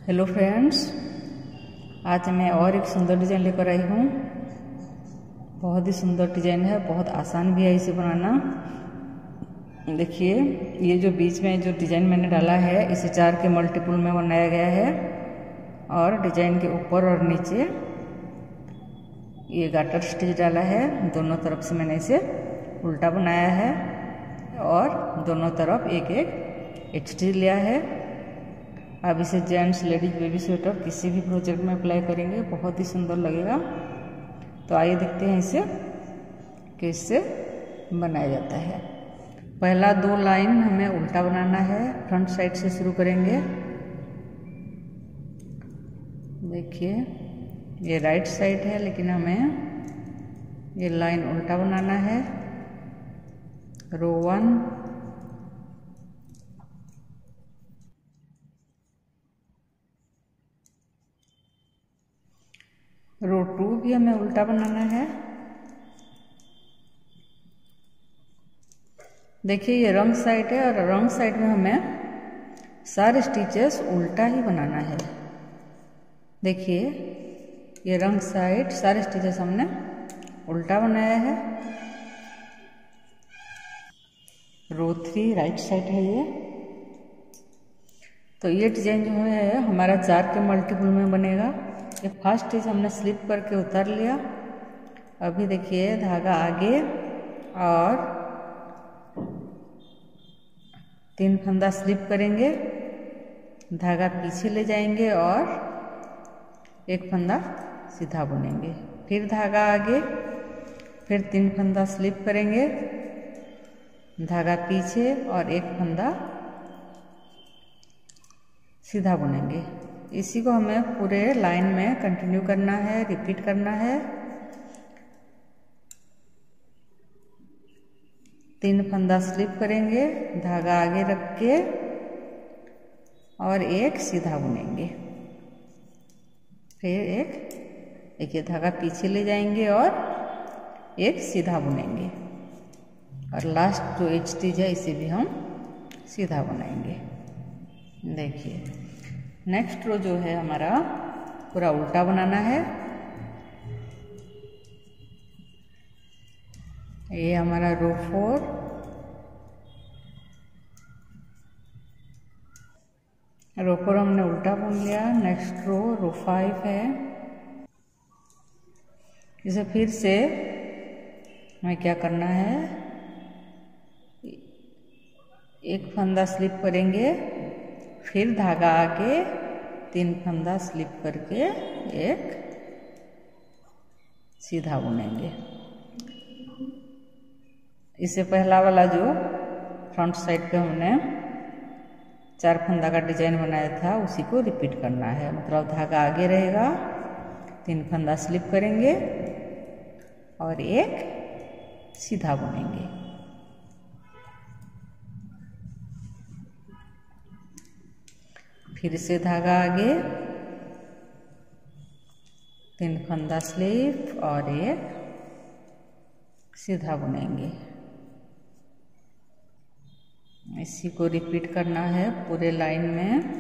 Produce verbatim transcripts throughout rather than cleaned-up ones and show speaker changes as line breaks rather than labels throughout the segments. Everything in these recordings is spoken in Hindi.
हेलो फ्रेंड्स, आज मैं और एक सुंदर डिज़ाइन लेकर आई हूँ। बहुत ही सुंदर डिज़ाइन है, बहुत आसान भी है इसे बनाना। देखिए, ये जो बीच में जो डिज़ाइन मैंने डाला है इसे चार के मल्टीपल में बनाया गया है और डिज़ाइन के ऊपर और नीचे ये गाटर स्टिच डाला है। दोनों तरफ से मैंने इसे उल्टा बनाया है और दोनों तरफ एक एक एच स्टिच लिया है। अब इसे जेंट्स, लेडीज, बेबी स्वेटर किसी भी प्रोजेक्ट में अप्लाई करेंगे, बहुत ही सुंदर लगेगा। तो आइए देखते हैं इसे कि इससे बनाया जाता है। पहला दो लाइन हमें उल्टा बनाना है, फ्रंट साइड से शुरू करेंगे। देखिए, ये राइट साइड है लेकिन हमें ये लाइन उल्टा बनाना है। रो वन, रो टू भी हमें उल्टा बनाना है। देखिए, ये रंग साइड है और रंग साइड में हमें सारे स्टिचेस उल्टा ही बनाना है। देखिए, ये रंग साइड सारे स्टिचेस हमने उल्टा बनाया है। रो थ्री राइट साइड है ये। तो ये डिजाइन जो है हमारा चार के मल्टीपल में बनेगा। ये फर्स्ट स्टिच हमने स्लिप करके उतार लिया। अभी देखिए, धागा आगे और तीन फंदा स्लिप करेंगे, धागा पीछे ले जाएंगे और एक फंदा सीधा बुनेंगे। फिर धागा आगे, फिर तीन फंदा स्लिप करेंगे, धागा पीछे और एक फंदा सीधा बुनेंगे। इसी को हमें पूरे लाइन में कंटिन्यू करना है, रिपीट करना है। तीन फंदा स्लिप करेंगे, धागा आगे रख के और एक सीधा बुनेंगे। फिर एक देखिए, धागा पीछे ले जाएंगे और एक सीधा बुनेंगे और लास्ट जो एच स्टिच है इसे भी हम सीधा बनाएंगे। देखिए, नेक्स्ट रो जो है हमारा पूरा उल्टा बनाना है। ये हमारा रो फोर, रो फोर हमने उल्टा बुन लिया। नेक्स्ट रो रो फाइव है। इसे फिर से हमें क्या करना है, एक फंदा स्लिप करेंगे, फिर धागा आके तीन फंदा स्लिप करके एक सीधा बुनेंगे। इससे पहला वाला जो फ्रंट साइड पे हमने चार फंदा का डिजाइन बनाया था उसी को रिपीट करना है। मतलब धागा आगे रहेगा, तीन फंदा स्लिप करेंगे और एक सीधा बुनेंगे। फिर से धागा आगे, तीन फंदा स्लिप और एक सीधा बुनेंगे। इसी को रिपीट करना है पूरे लाइन में।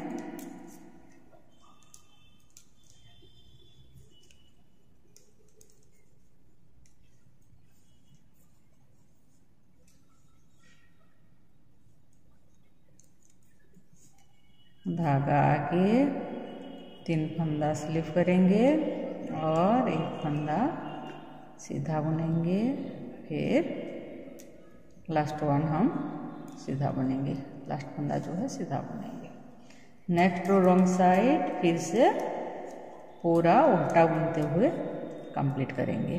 धागा आगे, तीन फंदा स्लिप करेंगे और एक फंदा सीधा बुनेंगे। फिर लास्ट वन हम सीधा बुनेंगे, लास्ट फंदा जो है सीधा बुनेंगे। नेक्स्ट रो रॉन्ग साइड फिर से पूरा उल्टा बुनते हुए कंप्लीट करेंगे।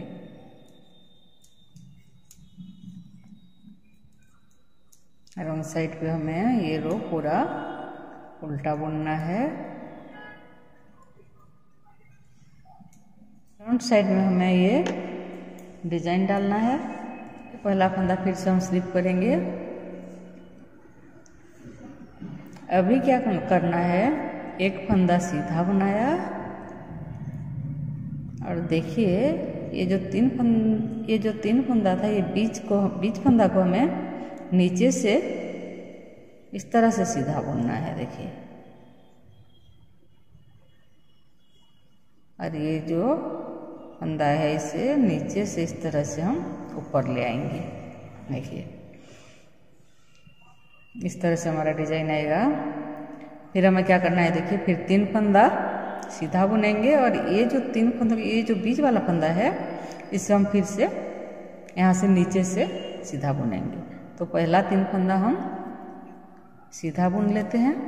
रॉन्ग साइड पे हमें ये रो पूरा उल्टा बुनना है। फ्रंट साइड में हमें ये डिजाइन डालना है। पहला फंदा फिर से हम स्लिप करेंगे। अभी क्या करना है, एक फंदा सीधा बनाया और देखिए, ये जो तीन फंद ये जो तीन फंदा था, ये बीच को बीच फंदा को हमें नीचे से इस तरह से सीधा बुनना है। देखिए, और ये जो फंदा है इसे नीचे से इस तरह से हम ऊपर ले आएंगे। देखिए इस तरह से हमारा डिजाइन आएगा। फिर हमें क्या करना है, देखिए फिर तीन फंदा सीधा बुनेंगे और ये जो तीन फंदा, ये जो बीच वाला फंदा है इसे हम फिर से यहाँ से नीचे से सीधा बुनेंगे। तो पहला तीन फंदा हम सीधा बुन लेते हैं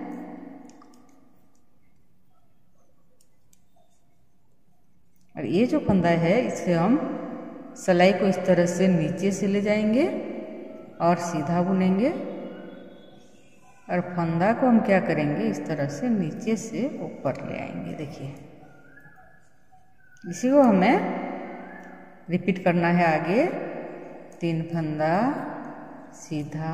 और ये जो फंदा है इसे हम सिलाई को इस तरह से नीचे से ले जाएंगे और सीधा बुनेंगे और फंदा को हम क्या करेंगे, इस तरह से नीचे से ऊपर ले आएंगे। देखिए इसी को हमें रिपीट करना है आगे। तीन फंदा सीधा,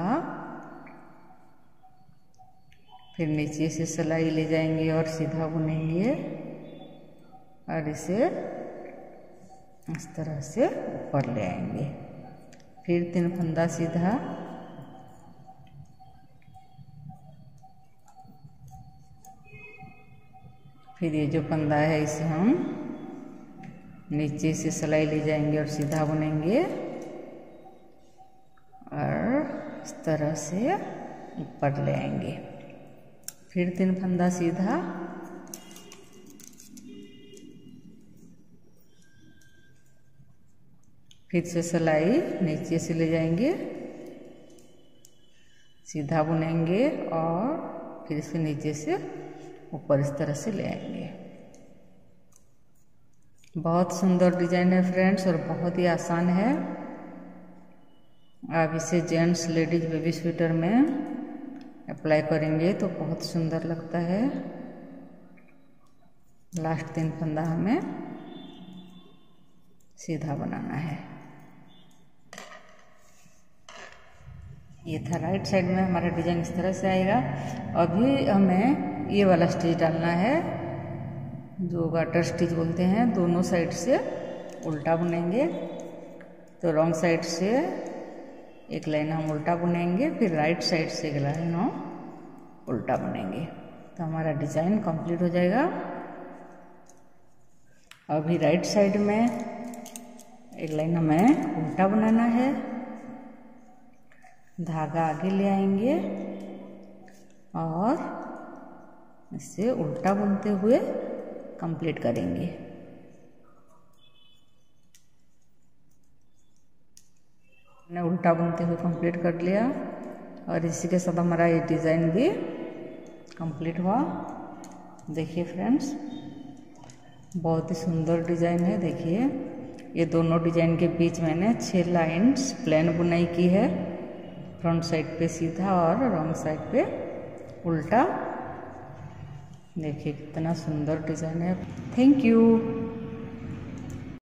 फिर नीचे से सिलाई ले जाएंगे और सीधा बुनेंगे और इसे इस तरह से ऊपर ले आएंगे। फिर तीन फंदा सीधा, फिर ये जो फंदा है इसे हम नीचे से सिलाई ले जाएंगे और सीधा बुनेंगे और इस तरह से ऊपर ले आएंगे। फिर तीन फंदा सीधा, फिर से सिलाई नीचे से ले जाएंगे, सीधा बुनेंगे और फिर इसे नीचे से ऊपर इस तरह से ले आएंगे। बहुत सुंदर डिजाइन है फ्रेंड्स और बहुत ही आसान है। आप इसे जेंट्स, लेडीज, बेबी स्वेटर में अप्लाई करेंगे तो बहुत सुंदर लगता है। लास्ट तीन फंदा हमें सीधा बनाना है। ये था राइट साइड में हमारा डिजाइन इस तरह से आएगा। अभी हमें ये वाला स्टिच डालना है जो गाटर स्टिच बोलते हैं। दोनों साइड से उल्टा बुनेंगे। तो रॉन्ग साइड से एक लाइन हम उल्टा बुनेंगे, फिर राइट साइड से एक लाइन हम उल्टा बुनेंगे तो हमारा डिजाइन कंप्लीट हो जाएगा। अभी राइट साइड में एक लाइन हमें उल्टा बनाना है। धागा आगे ले आएंगे और इसे उल्टा बुनते हुए कंप्लीट करेंगे। हमने उल्टा बुनते हुए कंप्लीट कर लिया और इसी के साथ हमारा ये डिज़ाइन भी कंप्लीट हुआ। देखिए फ्रेंड्स बहुत ही सुंदर डिज़ाइन है। देखिए ये दोनों डिज़ाइन के बीच मैंने छह लाइंस प्लेन बुनाई की है। फ्रंट साइड पे सीधा और रॉन्ग साइड पे उल्टा। देखिए कितना सुंदर डिज़ाइन है। Thank you.